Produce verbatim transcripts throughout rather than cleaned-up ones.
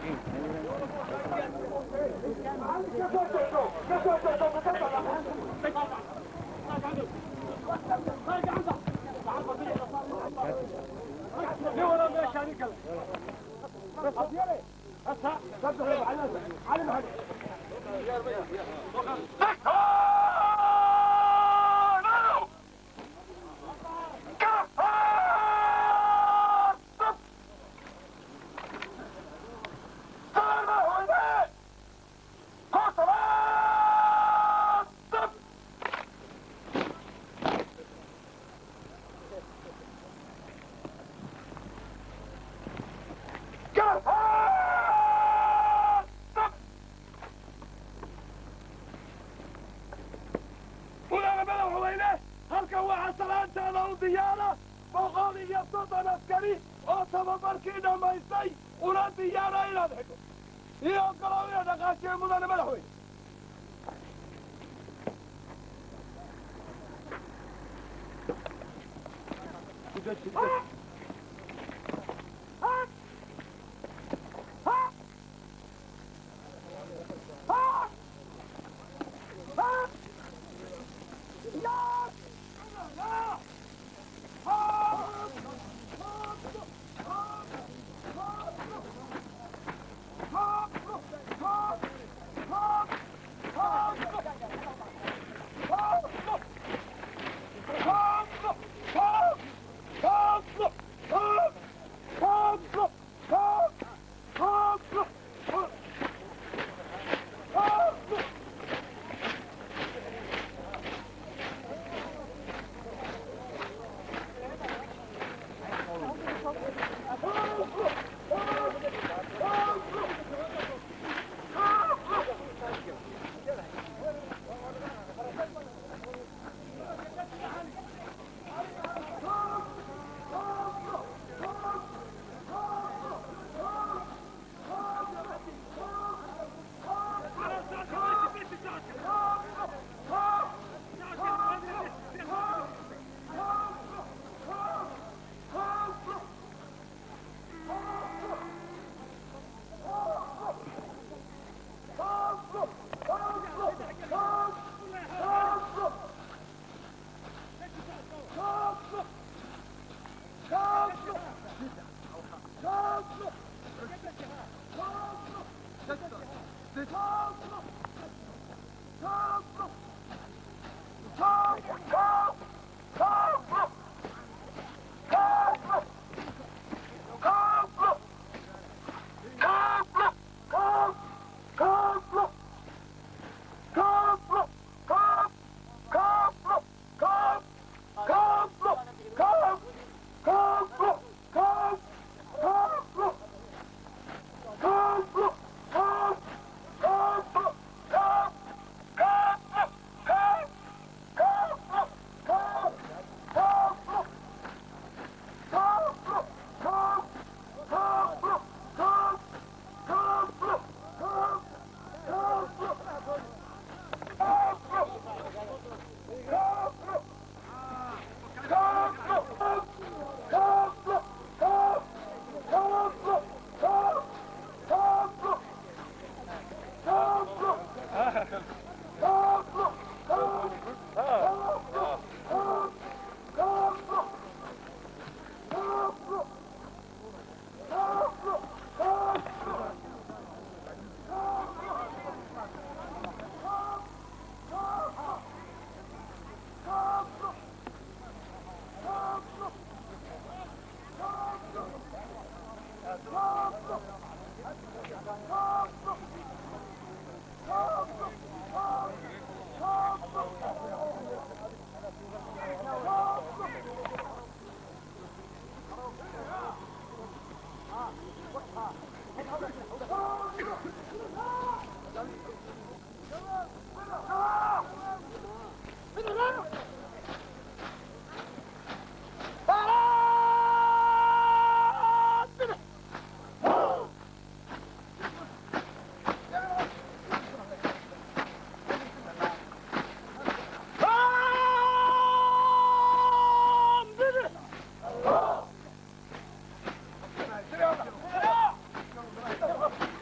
Come on.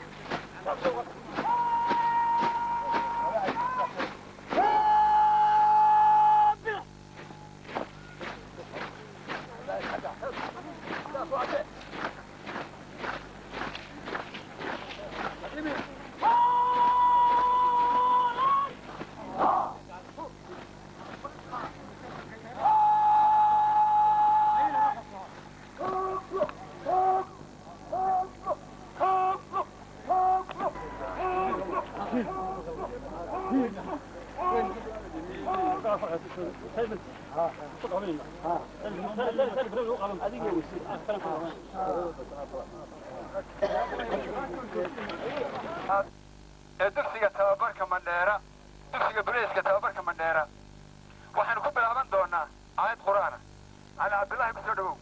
dugsiga tababarka Mandheera dugsiga Booliiska tababarka Mandheera waxaan ku bilaaban doonaa aayad Qur'aan ah ala Abdullah ibn Sadow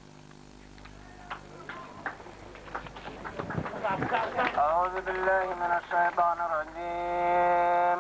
أعوذ بالله من الشيطان الرجيم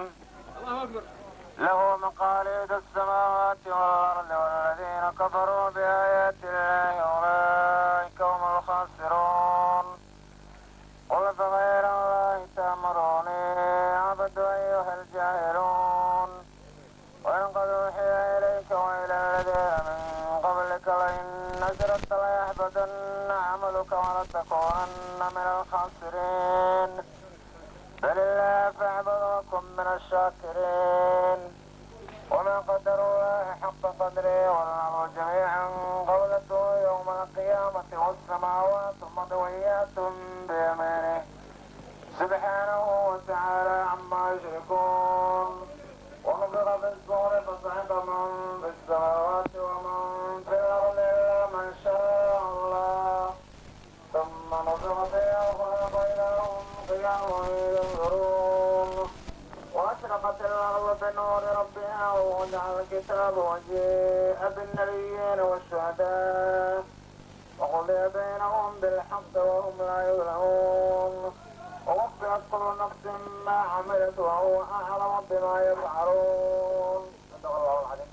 له مقاليد السماوات والأرض والذين كفروا بآيات الله أولئك هم الخاسرون قل فغير الله تأمروني أعبد أيها الجاهلون وإن قد أوحي إليك وإلى الذين من قبلك لئن أشركت ليحبطن عملك ولتكونن من الخاسرين بل الله فاعبد وكن من الشاكرين وما قدر الله حق قدره والأمر جميعا قبلته يوم القيامة والسماوات مطويات بيمينه سبحانه وتعالى عما يشركون ونفخ في الصور فصعق من في السماوات ومن في الأرض إلا من شاء الله ثم نفخ فيها أخرى فإذا هم قيام ينظرون وأشرقت الأرض بنور ربها ووضع الكتاب وجيء بالنبيين والشهداء وقضي بينهم بالحق وهم لا يظلمون ووفقت كل نفس ما عملت وهو أعلم بما يفعلون. صدق الله العظيم.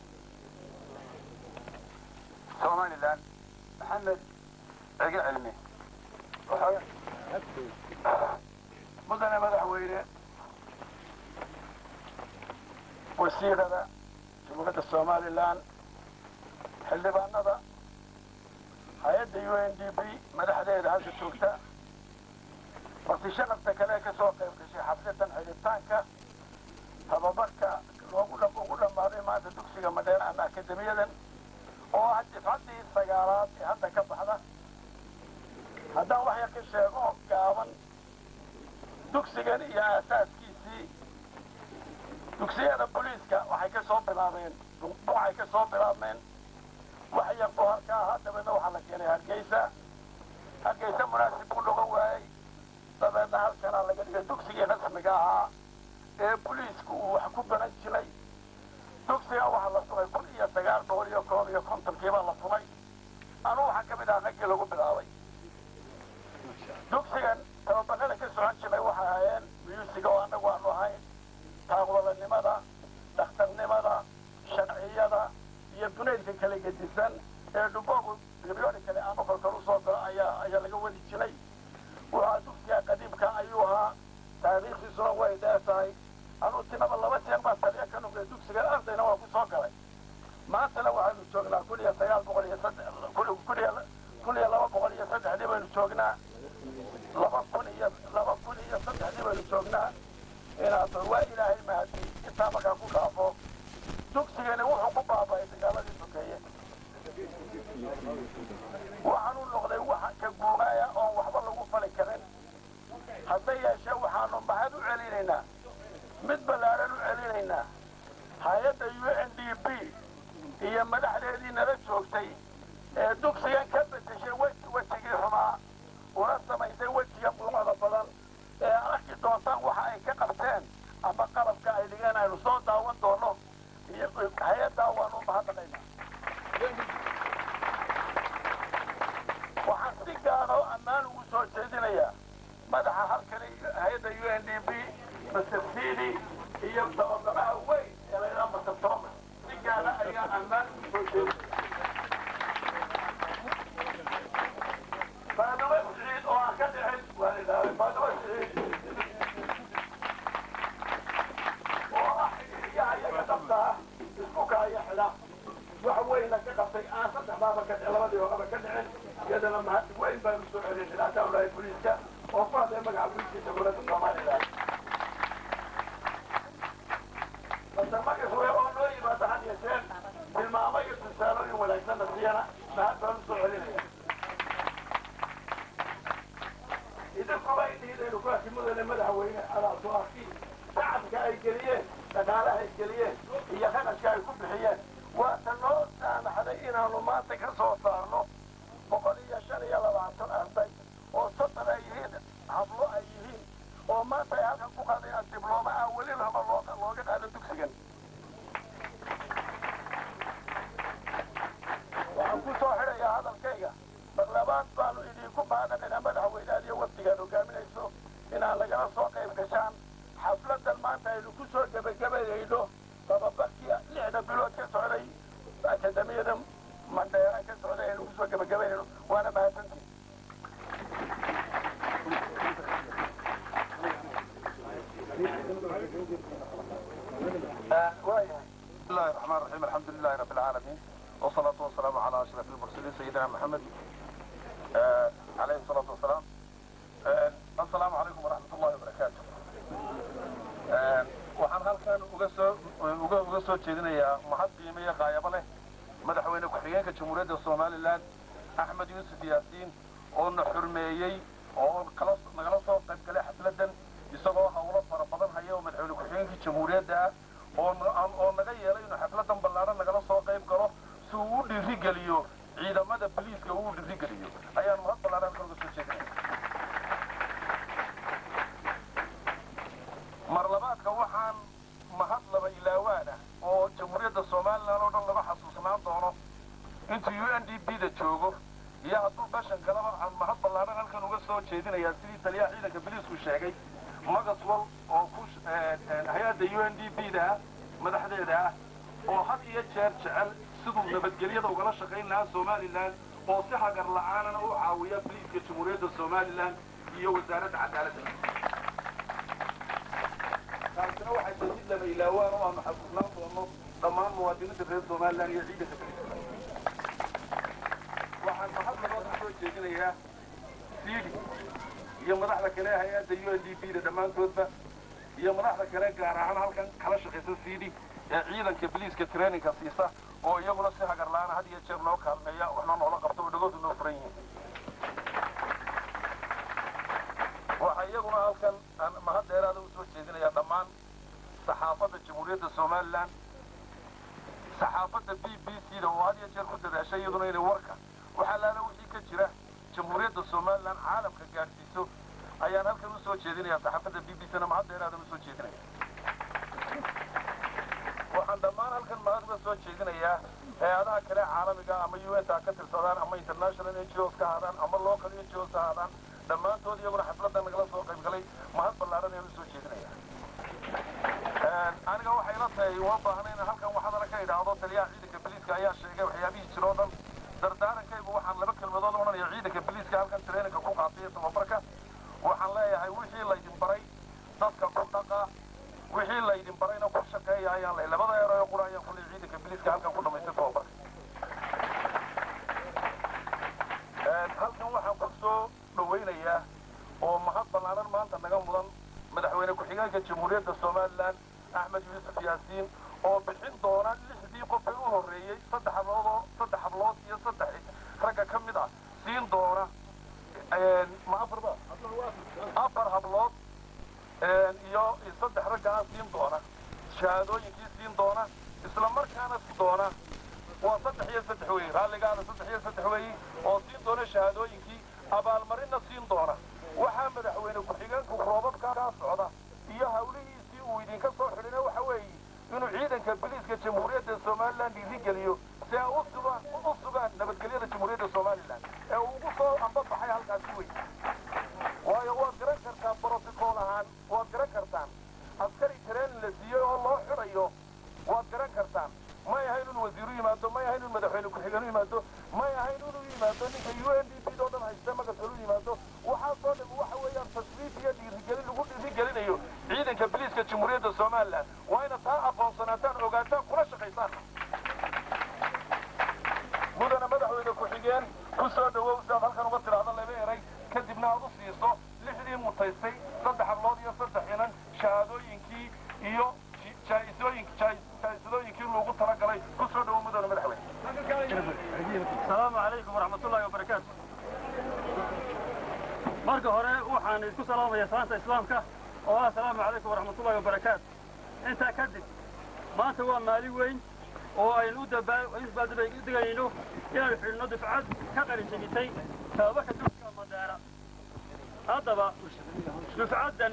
سومالي الآن محمد عقل علمي مدن مدحوينه وسيرة جمهورية الصومال الآن xildhibaanada hay-adda U N D P madaxdeeda halka joogta waqti shanafta kale ka soo qayb gashay xafladan xidhitaanka tababarka loogu ugu dhammaaday maanta dugsiga Mandheera ama akademiyadan oo ah difacadii sagaalaad ee hadda ka baxda haddaan wax yar ka sheego gaaban dugsigan iyo aasaaskiisii dugsiyada booliiska waxay ka soo bilaabeen waxay ka soo bilaabmeen wax yar oo halka ahaa dabeedna waxaa la keenay Hargeysa Hargeysa munaasib u noqon waayey dabeedna halkana laga dhigay dugsigii rasmiga ahaa ee booliisku uu wax ku baran jiray dugsiga waxaa la furay kun iyo sagaal boqol iyo koob iyo kontonkii baa la furay anuu waxaa ka mid ah raggii lagu bilaabay dugsigan tababarada ka socon jiray waxay ahaayeen muyuusiga oo annagu aanu ahayn taaqwadanimada dhakhtarnimada sharciyada iyo duneydka kala gedisan ee dhuboogu riyooni kale ama kolkol u soo galo ayaa ayaa laga wadi jiray waxaa dugsiga qadiimka ayuu ahaa taariikhdiisuna way dheer tahay anuu tinaba laba jeer baa taliya ka noqday dugsiga ardayna waa ku soo galay maantana waxaynu joognaa kun iyo sagaal boqol iyo saddex kun iyo laba boqol iyo saddexdii baynu joognaa laba kun iyo laba kun iyo saddexdii baynu joognaa inaad waa ilaahay mahadi intaa markaa ku dhaafo dugsigani wuxuu ku baaba'ay dagaaladii sokeeye waxaanu noqday waxa ka guumaaya oon waxba lagu fali karin hadda yeeshee waxaanu mahad u celinaynaa mid ballaaran u celinaynaa hay-adda U N D P iyo madaxdeedii nala joogtay ee dugsigan ka bedeshay wejigii xumaa una samaysay wejiga quruxda badan ee arki doontaan waxa ay ka qabteen ama qalabka ay dhigeen aynu soo daawan doono iyo hay-addaa waanu u mahadnaqaynaa waxaan si gaaro ammaan ugu soo jeedinayaa madaxa halkani hay-adda U N D P Mister Sidi iyo tababaraha weyn ee la yidhaha Mister Thomas si gaara ayaa ammaan ugu soo jeedinaya Faaduma Siciid oo aan ka dhicin waa ilaalay Faaduma Siciid oo ah xiriyaha iyaga dhabta ah isku kaaya xidha waxa weyna ka qabtay aan saddex baaba ka dhicin labadii horeba ka dhicin iyadana mahad weyn baanu soo celin ilaataa ulahay booliiska oo ku hadlay magaca booliiska dowladda Soomaaliland base magac wey oo noo yimaada had iyo jeer tilmaamo iyo tusaalooyin wanaagsanna siyana mahad baanu soo celinaya idinkuba idhiidaynu ku hakimudane madaxweyne alaasuaaki shacabka ay geliyeen dhaqaalaha ay geliyeen iyo kharashka ay ku bixiyeen gaadhnay inaannu maanta ka soo saarno boqol iyo shan iyo labaatan arday oo soddon ay yihiin hablo ay yihiin oo maanta ay halkan ku qaadayaan diblooma ah weli lama looga looga qaado dugsigan waxaan ku soo xidhayaa hadalkayga mar labaad baanu idinku baadhanaynaa madaxweynaha iyo wafdigaan hogaaminayso inaan lagala soo qayb gashaan xafladan maanta aynu ku soo gebagabayayno tababarkii lixda bilood ka socday akademiyada mandheera ka socday aynu ku soo gebagabaynayno waana mahadsantii بسم الله الرحمن الرحيم الحمد لله رب العالمين والصلاة والسلام على أشرف المرسلين سيدنا محمد آه عليه الصلاة والسلام آه السلام عليكم ورحمة الله وبركاته آه waxaan halkan uga soo uga uga soo jeedinayaa mahad qiimeeya qaayaba leh madaxweyne ku-xigeenka Jamhuuriyadda Soomaaliland Axmed Yuusuf Yaasiin oo na xurmeeyay oo kala nagala soo qayb galay xafladan isagoo hawlo fara badan haya oo madaxweyne ku-xigeenka Jamhuuriyadda oo oo naga yeelay inuu xafladan ballaaran nagala soo qayb galo si uu u dhiirigeliyo ciidamada booliiska uu u dhiirigeliyo ayaan mahad ballaaran uga soo jeedinayaa mar labaadka waxaan mahad laba ilaawaana oo Jamhuuriyadda Soomaaliland oo dhan laga xasuusnaan doono intii U N D P da joogo iyo hadduu bashan kalaba aan mahad ballaaran halkan uga soo jeedinayaa sidii taliyaha ciidanka booliisku sheegay Maxwell oo ku hay'adda U N D P da madaxdeeda ah oo had iyo jeer jecel siduu nabadgelyada ugala shaqayn lahaa Soomaaliland oo si hagar la'aanana u caawiya booliiska Jamhuuriyadda Soomaaliland iyo wasaaradda cadaaladda taasina waxay tahay laba ilaawaan oo aan xasuusnaan doono dhammaan muwaadiniinta reer Soomaaliland iyo ciidanka booliiska waxaan mahad labaad u soo jeedinayaa Sidi iyo madaxda kale hay'adda U N D P da dhammaantoodba iyo madaxda kale gaar ahaan halkan kala shaqaysa Sidi ee ciidanka booliiska traininga siisa oo iyaguna si hagar la'aan had iyo jeer noo kaalmeeya waxna noola qabto oo dhagoodu noo furan yihiin waxa iyaguna halkan aan mahad dheeraada u soo jeedinayaa dhammaan saxaafadda Jamhuuriyadda Soomaaliland saxaafadda B B C da oo had iyo jeer ku dadaashay iyaduna inay warka waxa laala wixii ka jira Jamhuuriyadda Soomaaliland caalamka gaarsiiso ayaan halkan u soo jeedinayaa saxaafadda B B C na mahad dheeraada u soo jeedinayaa waxaan dhammaan halkan mahad uga soo jeedinayaa hay'adaha kale caalamiga ama U N ta ka tirsadaan ama international N G Os ka ahaadaan ama local N G Os ka ahaadaan dhammaantood iyaguna xafladan nagala soo qayb galay mahad ballaaran ayaan u soo jeedinayaa aniga waxay la tahay waa baahnay in halkan waxaadana ka idhaahdo taliyaha ciidanka booliiska ayaa sheegay waxyaabihii jiro dhan dardaarankaygu waxaan laba kelmadood odhanaya ciidanka booliiska halkan traininka ku qaatay ee tababarka waxaan leeyahay wixii laydin baray dadka ku dhaqa wixii laydin barayna ku shaqeeya ayaan leeyahay labada eero qura ayaan ku leeyahay ciidanka booliiska halkan ku dhamaystay tababarka halkan waxaan ku soo dhawaynayaa oo mahad ballaaran maanta naga mudan madaxweyne ku-xigeenka Jamhuuriyadda Soomaaliland Axmed Yuusuf Yaasiin oo bixin doona lixdii qof ee u horreeyay saddex hablood saddex hablood iyo saddex ragga ka mid ah siin doona ma afarba afar hablood iyo saddex ragga ah siin doona shahaadooyinkii siin doona isla markaana si doona waa saddex iyo saddex weeye raalligaada saddex iyo saddex weeye oo siin doona shahaadooyinkii abaalmarinna siin doona waxaa madaxweyne ku-xigeenku roobabka ka socda iyo hawlihiisii uu idinka soo xidhina waxa weeye inuu ciidanka booliiska Jamhuuriyadda Soomaaliland dhiiriggeliyo si ay u sugaan u sugaan nabadgelyada Jamhuuriyadda Soomaaliland ee uu ugu soo ambabaxay halkaasi weeye waayo waad garan kartaa protocol ahaan waad garan kartaan askari tareen la siiyey oo loo xidhayo waad garan kartaan may ahayn inuu wasiiru yimaado may ahayn inuu madaxweyne ku-xigeen yimaado may ahayn inuu yimaado ninka U N D P oo dhan haysta magacalu yimaado waxaasoo dhan waxa weeyaan tashriif iyo dhiirigelin lagu dhiirigelinayo ciidanka booliiska Jamhuuriyadda Soomaaliland waa ina taa aqoonsanaataan ogaataan kula shaqaysaan mudana madaxweyne ku-xigeen ku soo dhawow sidaad halkan uga tiraahdo laba eray kadibna aad u siiso lixdii mutaystay saddex hablood iyo saddex inan shahaadooyinkii iyo jaa'isadooyinkii loogu talagalay ku soo dhawow mudana madaxweyne السلام عليكم ورحمة الله وبركاته. مرة هراء وحنا نسكت سلام يا سلامة إسلامك والسلام عليكم ورحمة الله وبركاته. أنت كذب ما سوى مالي وين oo aynu u dabaaldegayno inaynu xidhno dufcad ka qalinjabisay tababarka dugsiga Madaara. Haddaba dufcaddan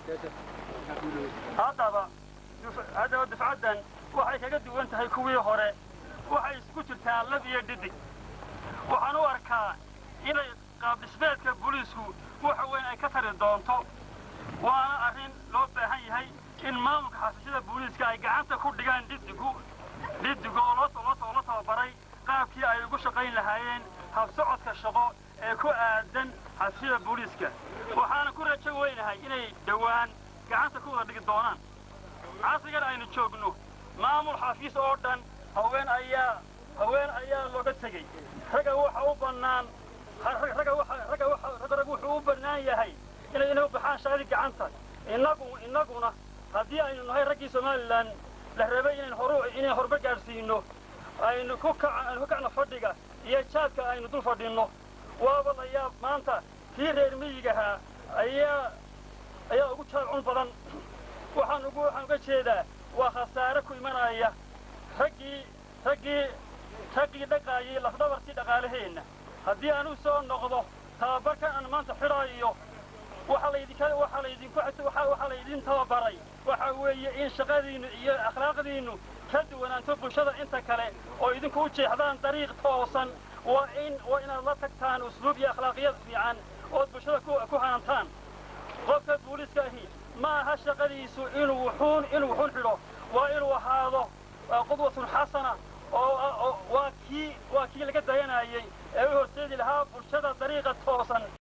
haddaba haddaba dufcaddan waxay kaga duwan tahay kuwii hore, waxay isku jirtaa lab iyo dhidig. waxaan u arkaa inay qaab dhismeedka booliisku waxa weyn ay ka tari doonto, waana arrin loo baahan yahay in maamulka xafiisyada booliiska ay gacanta ku dhigaan dhidigu dhidigu oo loo soo loo tababaray qaabkii ay ugu shaqayn lahaayeen habsocodka shaqo ee ku aadan xafiisyada booliiska. waxaana ku rajo weynahay inay dhowaan gacanta ku wada dhigi doonaan. casrigan aynu joogno maamul xafiis oo dhan haween ayaa haween ayaa looga tegey. ragga waxa u bannaan ragga waxa ragga waxa ragga wuxuu u bannaan yahay inay inuu baxaan shaqadii gacanta. innagu innaguna haddii aynu nahay raggii Somaliland la rabay inaan horu inaan horba gaarsiino aynu ku kacno ku kacno fadhiga iyo jaadka aynu dul fadhino waaba la yaab maanta kii reer miyigaha ayaa ayaa ugu jaacun badan. waxaan ugu waxaan uga jeedaa waa khasaare ku imanaya raggii raggii raggii dhaqaayay lafdhabartii dhaqaalaheena. haddii aan u soo noqdo tababarkan aan maanta xidhaayo waxa la idinka waxa la idinku waxa waxa la idin tababaray waxa weeye in shaqadiinu iyo akhlaaqdiinu ka duwanaanto bulshada inta kale oo idinku u jeexdaan dariiq toosan. waa in waa inaad la tagtaan usluub iyo akhlaaqiyad fiican oo bulshada ku ku hantaan. qofka booliiska ahi ma aha shaqadiisu inuu wuxuun inuu wuxuun xidho, waa inuu ahaado qudwatun xasana oo waa kii waa kii laga dayanayay ee u horseedi lahaa bulshada dariiqa toosan.